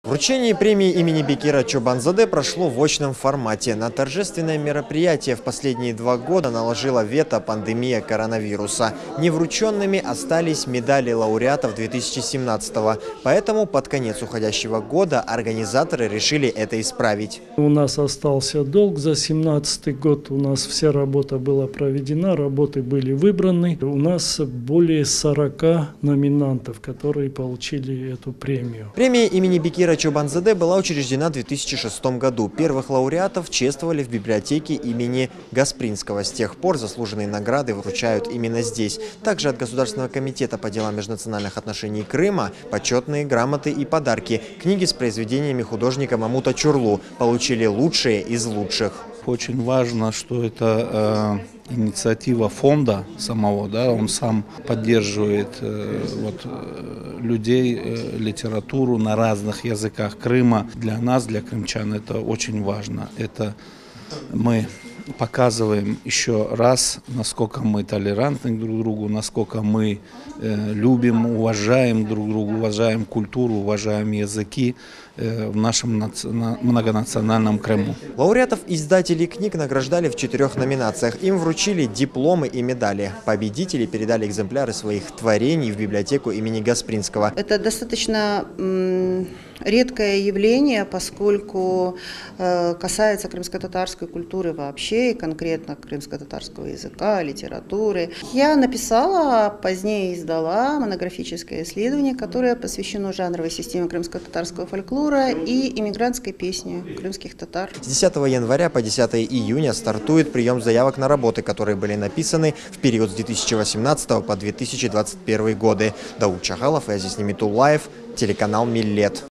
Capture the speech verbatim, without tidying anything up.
Вручение премии имени Бекира Чобанзаде прошло в очном формате. На торжественное мероприятие в последние два года наложила вето пандемия коронавируса. Неврученными остались медали лауреатов две тысячи семнадцатого. Поэтому под конец уходящего года организаторы решили это исправить. У нас остался долг за две тысячи семнадцатый год. У нас вся работа была проведена, работы были выбраны. У нас более сорока номинантов, которые получили эту премию. Премия имени Бекира Чобанзаде была учреждена в две тысячи шестом году. Первых лауреатов чествовали в библиотеке имени Гаспринского. С тех пор заслуженные награды вручают именно здесь. Также от Государственного комитета по делам межнациональных отношений Крыма почетные грамоты и подарки. Книги с произведениями художника Мамута Чурлу получили лучшие из лучших. Очень важно, что это э, инициатива фонда самого, да, он сам поддерживает э, вот, э, людей, э, литературу на разных языках Крыма. Для нас, для крымчан, это очень важно. Это мы показываем еще раз, насколько мы толерантны друг к другу, насколько мы э, любим, уважаем друг друга, уважаем культуру, уважаем языки э, в нашем наци... многонациональном Крыму. Лауреатов издателей книг награждали в четырех номинациях. Им вручили дипломы и медали. Победители передали экземпляры своих творений в библиотеку имени Гаспринского. Это достаточно м, редкое явление, поскольку э, касается крымско-татарской культуры вообще, и конкретно крымско-татарского языка, литературы. Я написала, позднее издала монографическое исследование, которое посвящено жанровой системе крымско-татарского фольклора и иммигрантской песне крымских татар. С десятого января по десятое июня стартует прием заявок на работы, которые были написаны в период с две тысячи восемнадцатого по две тысячи двадцать первый годы. Дауд Чахалов и Азиз Немитуллаев, телеканал Миллет.